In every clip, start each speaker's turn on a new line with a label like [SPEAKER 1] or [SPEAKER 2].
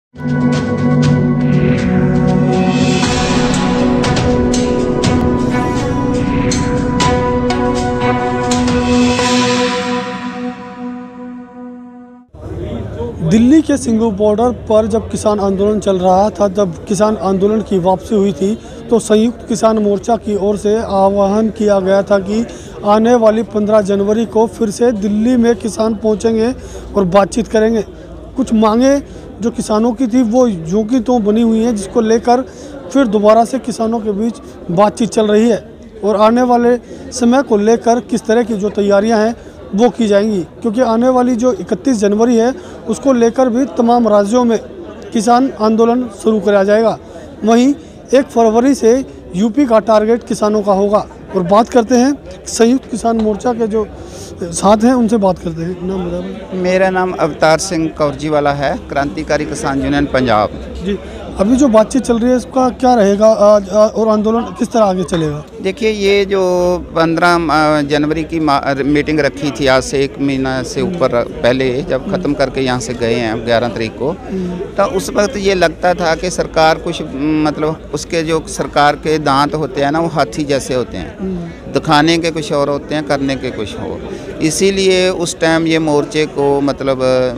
[SPEAKER 1] दिल्ली के सिंघू बॉर्डर पर जब किसान आंदोलन चल रहा था, जब किसान आंदोलन की वापसी हुई थी, तो संयुक्त किसान मोर्चा की ओर से आह्वान किया गया था कि आने वाली 15 जनवरी को फिर से दिल्ली में किसान पहुंचेंगे और बातचीत करेंगे। कुछ मांगे जो किसानों की थी वो यूं की तो बनी हुई हैं, जिसको लेकर फिर दोबारा से किसानों के बीच बातचीत चल रही है और आने वाले समय को लेकर किस तरह की जो तैयारियां हैं वो की जाएंगी, क्योंकि आने वाली जो 31 जनवरी है उसको लेकर भी तमाम राज्यों में किसान आंदोलन शुरू कराया जाएगा। वहीं 1 फरवरी से यूपी का टारगेट किसानों का होगा। और बात करते हैं संयुक्त किसान मोर्चा के जो साथ हैं उनसे बात करते हैं। नाम बताइए।
[SPEAKER 2] मेरा नाम अवतार सिंह कौरजीवाला है, क्रांतिकारी किसान यूनियन पंजाब जी।
[SPEAKER 1] अभी जो बातचीत चल रही है इसका क्या रहेगा और आंदोलन किस तरह आगे चलेगा?
[SPEAKER 2] देखिए, ये जो 15 जनवरी की मीटिंग रखी थी, आज से 1 महीना से ऊपर पहले जब ख़त्म करके यहाँ से गए हैं 11 तारीख को, तो उस वक्त ये लगता था कि सरकार कुछ मतलब उसके जो सरकार के दांत होते हैं ना, वो हाथी जैसे होते हैं, दिखाने के कुछ और होते हैं, करने के कुछ और। इसीलिए उस टाइम ये मोर्चे को मतलब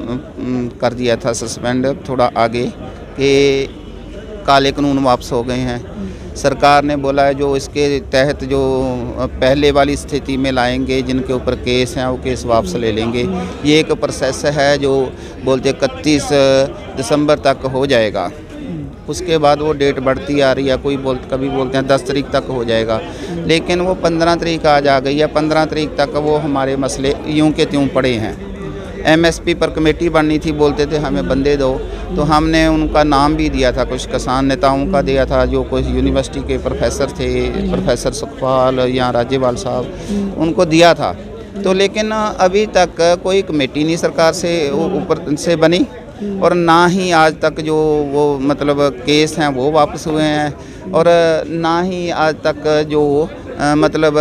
[SPEAKER 2] कर दिया था सस्पेंड थोड़ा आगे कि काले कानून वापस हो गए हैं। सरकार ने बोला है जो इसके तहत जो पहले वाली स्थिति में लाएंगे, जिनके ऊपर केस हैं वो केस वापस ले लेंगे। ये एक प्रोसेस है जो बोलते 31 दिसंबर तक हो जाएगा। उसके बाद वो डेट बढ़ती आ रही है, कभी बोलते हैं 10 तारीख तक हो जाएगा, लेकिन वो 15 तारीख आज आ गई है। 15 तारीख तक वो हमारे मसले यूं के त्यों पड़े हैं। MSP पर कमेटी बननी थी, बोलते थे हमें बंदे दो, तो हमने उनका नाम भी दिया था, कुछ किसान नेताओं का दिया था, जो कुछ यूनिवर्सिटी के प्रोफेसर थे, प्रोफेसर सुखपाल या राज्यपाल साहब, उनको दिया था। तो लेकिन अभी तक कोई कमेटी नहीं सरकार से ऊपर से बनी, और ना ही आज तक जो वो मतलब केस हैं वो वापस हुए हैं, और ना ही आज तक जो मतलब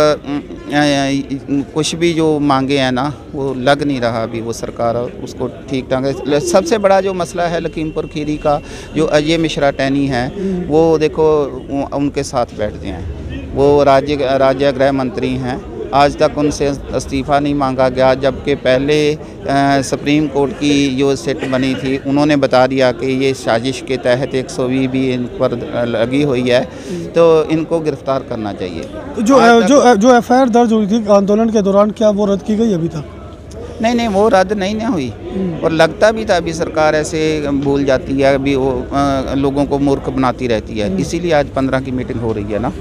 [SPEAKER 2] कुछ भी जो मांगे हैं ना वो लग नहीं रहा अभी वो सरकार उसको ठीक ढंग से। सबसे बड़ा जो मसला है लखीमपुर खीरी का, जो अजय मिश्रा टैनी हैं, वो देखो उनके साथ बैठते हैं, वो राज्य गृह मंत्री हैं, आज तक उनसे इस्तीफ़ा नहीं मांगा गया, जबकि पहले सुप्रीम कोर्ट की जो सिट बनी थी उन्होंने बता दिया कि ये साजिश के तहत 120 भी इन पर लगी हुई है, तो इनको गिरफ्तार करना चाहिए।
[SPEAKER 1] तो जो FIR दर्ज हुई थी आंदोलन के दौरान, क्या वो रद्द की गई अभी तक?
[SPEAKER 2] नहीं, वो रद्द नहीं ना हुई, और लगता भी था अभी सरकार ऐसे भूल जाती है, अभी वो लोगों को मूर्ख बनाती रहती है, इसीलिए आज 15 की मीटिंग हो रही है ना।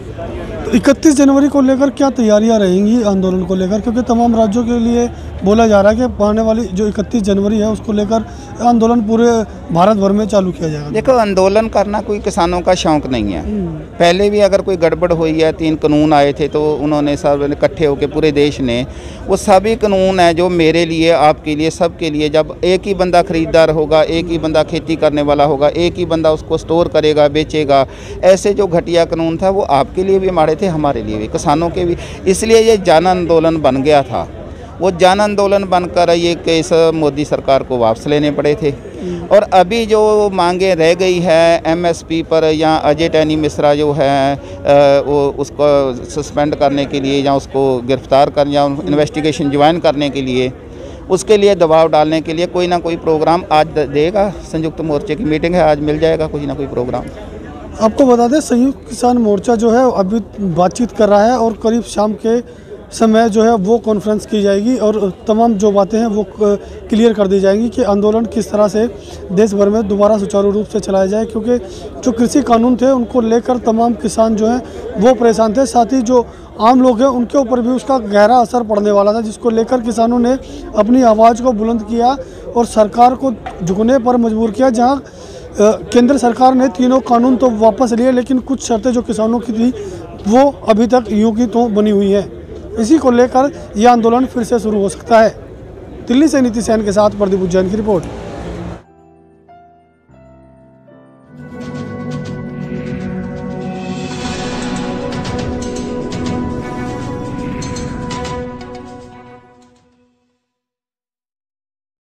[SPEAKER 1] 31 जनवरी को लेकर क्या तैयारियां रहेंगी आंदोलन को लेकर, क्योंकि तमाम राज्यों के लिए बोला जा रहा है कि आने वाली जो 31 जनवरी है उसको लेकर आंदोलन पूरे भारत भर में चालू किया जाएगा?
[SPEAKER 2] देखो, आंदोलन करना कोई किसानों का शौक नहीं है। पहले भी अगर कोई गड़बड़ हुई है, 3 कानून आए थे, तो उन्होंने सब इकट्ठे होकर पूरे देश ने, वो सभी कानून हैं जो मेरे लिए, आपके लिए, सबके लिए, जब एक ही बंदा खरीदार होगा, एक ही बंदा खेती करने वाला होगा, एक ही बंदा उसको स्टोर करेगा, बेचेगा, ऐसे जो घटिया कानून था वो आपके लिए भी माड़े थे, हमारे लिए भी, किसानों के भी। इसलिए ये जन आंदोलन बन गया था। वो जन आंदोलन बनकर ये केस मोदी सरकार को वापस लेने पड़े थे। और अभी जो मांगे रह गई है MSP पर, या अजय टैनी मिश्रा जो है वो उसको सस्पेंड करने के लिए, या उसको गिरफ्तार कर, या इन्वेस्टिगेशन ज्वाइन करने के लिए, उसके लिए दबाव डालने के लिए कोई ना कोई प्रोग्राम आज देगा। संयुक्त मोर्चे की मीटिंग है, आज मिल जाएगा कुछ ना कोई प्रोग्राम।
[SPEAKER 1] आपको बता दें संयुक्त किसान मोर्चा जो है अभी बातचीत कर रहा है, और करीब शाम के समय जो है वो कॉन्फ्रेंस की जाएगी और तमाम जो बातें हैं वो क्लियर कर दी जाएंगी कि आंदोलन किस तरह से देश भर में दोबारा सुचारू रूप से चलाया जाए, क्योंकि जो कृषि कानून थे उनको लेकर तमाम किसान जो हैं वो परेशान थे, साथ ही जो आम लोग हैं उनके ऊपर भी उसका गहरा असर पड़ने वाला था, जिसको लेकर किसानों ने अपनी आवाज़ को बुलंद किया और सरकार को झुकने पर मजबूर किया। जहाँ केंद्र सरकार ने तीनों कानून तो वापस लिए, लेकिन कुछ शर्तें जो किसानों की थी वो अभी तक यूं की तो बनी हुई है। इसी को लेकर यह आंदोलन फिर से शुरू हो सकता है। दिल्ली से नीति सेन के साथ प्रदीप उज्जैन की रिपोर्ट।